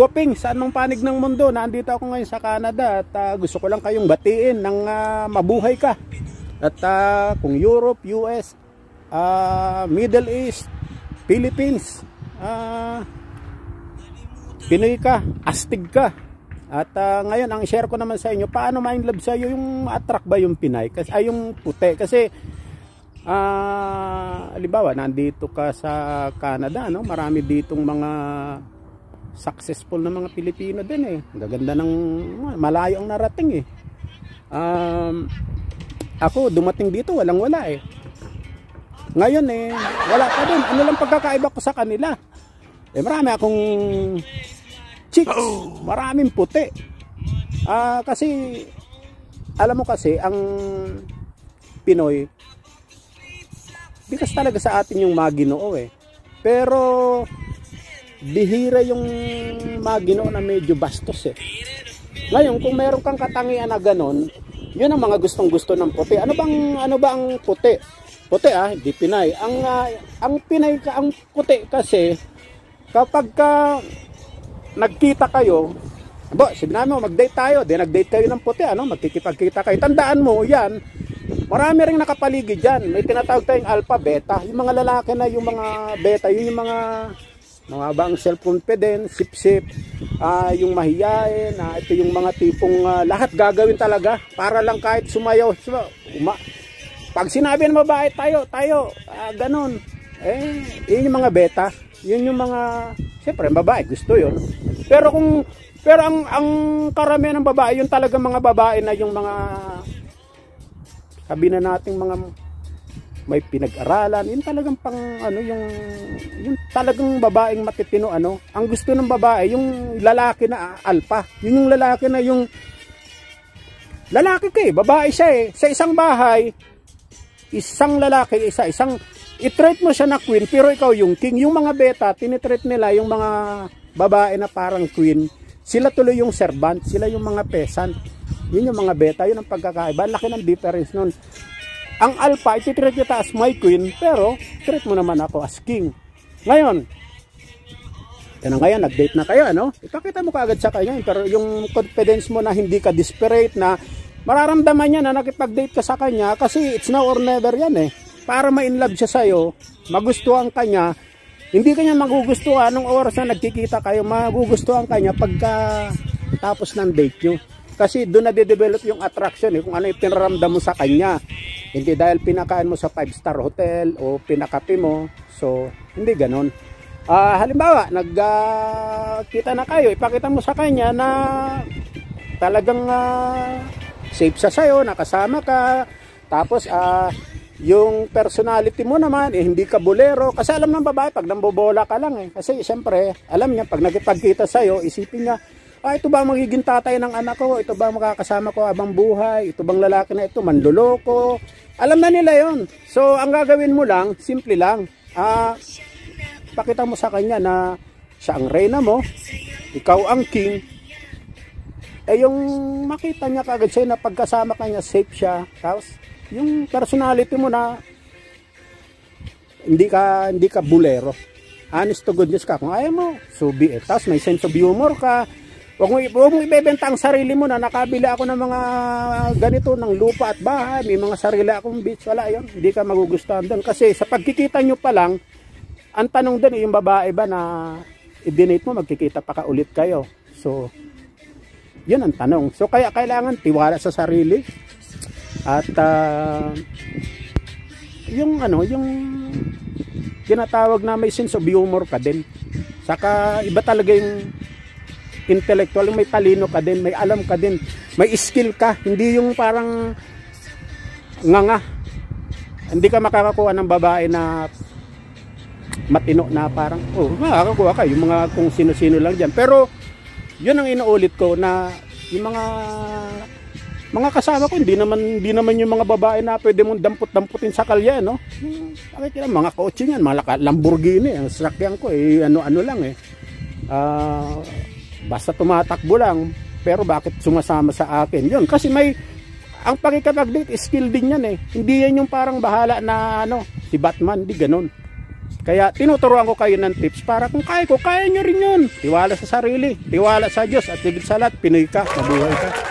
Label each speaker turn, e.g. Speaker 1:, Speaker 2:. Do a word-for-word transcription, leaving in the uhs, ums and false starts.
Speaker 1: Kagwaping sa anong panig ng mundo, nandito ako ngayon sa Canada at uh, gusto ko lang kayong batiin ng uh, mabuhay ka. At uh, kung Europe, U S, uh, Middle East, Philippines, uh, Pinoy ka, astig ka. At uh, ngayon ang share ko naman sa inyo, paano ma-inlove sa iyo yung attract ba yung Pinay, kasi ay yung puti. Kasi uh, halimbawa nandito ka sa Canada, no? Marami ditong mga successful na mga Pilipino din eh. Gaganda ng malayo ang narating eh. Um, ako dumating dito walang wala eh. Ngayon eh wala pa din. Ano lang pagkakaiba ko sa kanila? Eh marami akong chicks, maraming puti. Ah uh, kasi alam mo kasi ang Pinoy bikas talaga sa atin yung maginoo eh. Pero bihira yung magino na medyo bastos eh. Ngayon kung meron kang katangian na ganon, yun ang mga gustong gusto ng puti. Ano bang ano ba ang puti? Puti ah, hindi Pinay. Ang uh, ang Pinay ka, ang puti kasi kapag ka nagkita kayo, bo, sinabi mo mag-date tayo, di nag-date kayo ng puti, ano, magkikipagkita kayo. Tandaan mo, yan. Marami ring nakapaligid diyan. May tinatawag tayong alpha, beta. Yung mga lalaki na yung mga beta, yun yung mga mga bang self-confident, sip-sip, uh, yung mahiyain, uh, ito yung mga tipong uh, lahat gagawin talaga para lang kahit sumayaw. Uma, pag sinabi ng babae, tayo, tayo, uh, ganun. Eh, yun yung mga beta. Yun yung mga, siyempre, babae, gusto yun. Pero kung, pero ang, ang karamihan ng babae, yung talagang mga babae na yung mga, sabi na natin mga, may pinag-aralan, yun talagang pang ano yung yung talagang babaeng matitino ano. Ang gusto ng babae yung lalaki na alpha. Yun yung lalaki na yung lalaki ka eh, babae siya eh. Sa isang bahay, isang lalaki, isa isang i-treat mo siya na queen pero ikaw yung king. Yung mga beta, tinitreat nila yung mga babae na parang queen. Sila tuloy yung servant, sila yung mga peasant. Yun yung mga beta, yun ang pagkakaiba. Laki ng difference nun. Ang alpha, iti-treat kita as my queen, pero treat mo naman ako as king. Ngayon, yan ngayon, nag-date na kayo, ano? Ipakita mo kaagad sa kanya, pero yung confidence mo na hindi ka desperate, na mararamdaman niya na nakipag-date ka sa kanya, kasi it's now or never yan eh. Para ma-inlove siya sa'yo, magustuhan ka niya, hindi kanya magugustuhan nung oras na nagkikita kayo, magugustuhan ka niya pagka tapos ng date nyo. Kasi doon na de-develop yung attraction eh, kung ano yung pinaramdam mo sa kanya. Hindi dahil pinakain mo sa five star hotel o pinakapi mo. So, hindi ganon. Uh, halimbawa, nagkita uh, na kayo, ipakita mo sa kanya na talagang uh, safe sa sayo, nakasama ka. Tapos, uh, yung personality mo naman, eh, hindi ka bolero. Kasi alam ng babae, pag nambobola ka lang eh. Kasi siyempre, alam niya, pag nagkipagkita sa'yo, isipin niya, ah, ito ba magiging tatay ng anak ko? Ito ba makakasama ko habang buhay? Ito bang lalaki na ito manloloko? Alam na nila yon. So, ang gagawin mo lang, simple lang. Ah, pakita mo sa kanya na siya ang reyna mo, ikaw ang king. Eh, yung makita niya kagad sa'yo na pagkasama ka niya, safe siya. Tapos, yung personality mo na hindi ka, hindi ka bulero. Honest to goodness ka. Kung ayaw mo, so be it. Tapos, may sense of humor ka. Huwag mo, huwag mo ibebenta ang sarili mo na nakabili ako ng mga ganito, ng lupa at bahay, may mga sarili akong beach, wala yun. Hindi ka magugustuhan doon. Kasi sa pagkikita nyo pa lang, ang tanong doon, yung babae ba na i-donate mo, magkikita pa ka ulit kayo. So, yun ang tanong. So, kaya kailangan tiwala sa sarili. At, uh, yung ano, yung tinatawag na may sense of humor ka din. Saka, iba talaga yung intellectual, may talino ka din, may alam ka din, may skill ka, hindi yung parang nganga. Hindi ka makakakuha ng babae na matino na parang, oh, makakakuha ka, yung mga kung sino-sino lang dyan. Pero, yun ang inuulit ko na yung mga mga kasama ko, hindi naman, hindi naman yung mga babae na pwede mong dampot-damputin sa kalye, no? Bakit yun, mga kotse yan, mga Lamborghini, ang sasakyan ko, eh, ano-ano lang eh. Ah, uh, basta tumatakbo lang, pero bakit sumasama sa akin? Yun, kasi may, ang pakikipag-date, skill din yan eh. Hindi yan yung parang bahala na, ano, si Batman, hindi ganun. Kaya tinuturuan ko kayo ng tips para kung kaya ko, kaya nyo rin yun. Tiwala sa sarili, tiwala sa Diyos, at higit sa lahat, Pinoy ka, mabuhay ka.